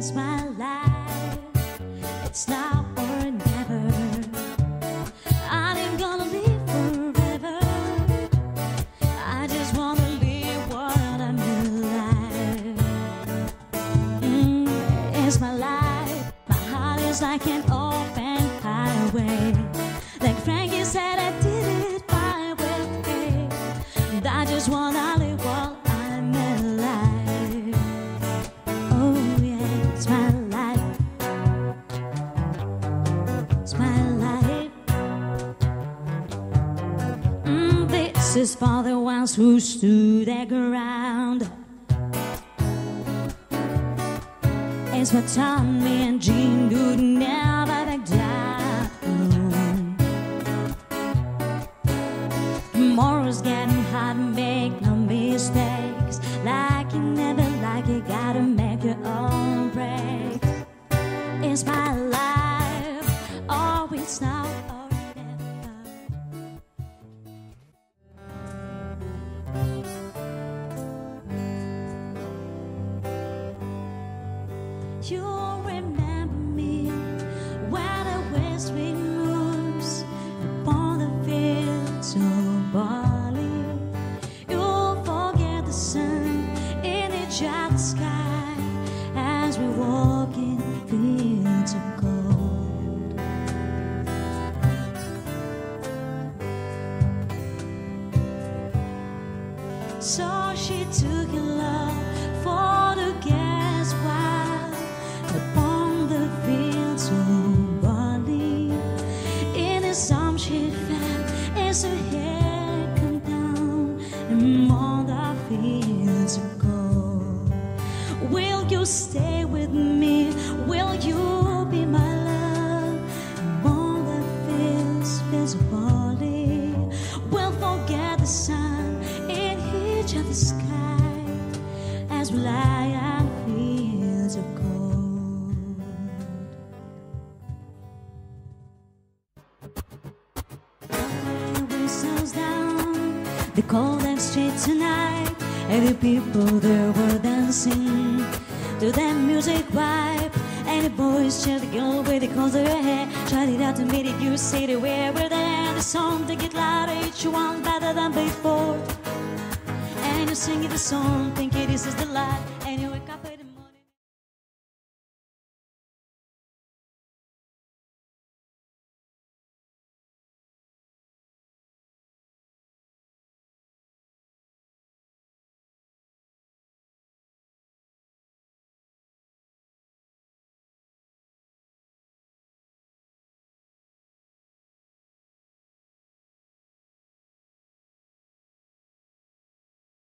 it's my life. It's now or never. I ain't gonna live forever. I just wanna live what I'm alive. It's my life. My heart is like an open highway. Like Frankie said, I did it my way. And I just wanna live while I'm alive. Oh yeah, it's my life. It's my life. This is for the ones who stood their ground. It's what Tom, me and Jean would never back down. Tomorrow's getting hard, make no mistakes. Like you never, like you gotta make your own break. It's my life, oh it's now or never. You'll remember me when the west wind moves upon the fields of barley. You'll forget the sun in each other's sky as we walk in fields of gold. So she took your love for the gas while upon the fields of barley. In the sun she fell as her hair come down among the fields of gold. Will you stay with me? Will you be my love among the fields of barley? We'll forget the sun in each other's sky as we lie on fields of gold. The whistles down the cold and straight tonight, and the people there were dancing to that music vibe. And the boys cheered the girl with the colors of her hair, tried it out to meet it, you say they were there. The song to get louder, each one better than before. And you sing the song, thinking this is the life, and you wake up with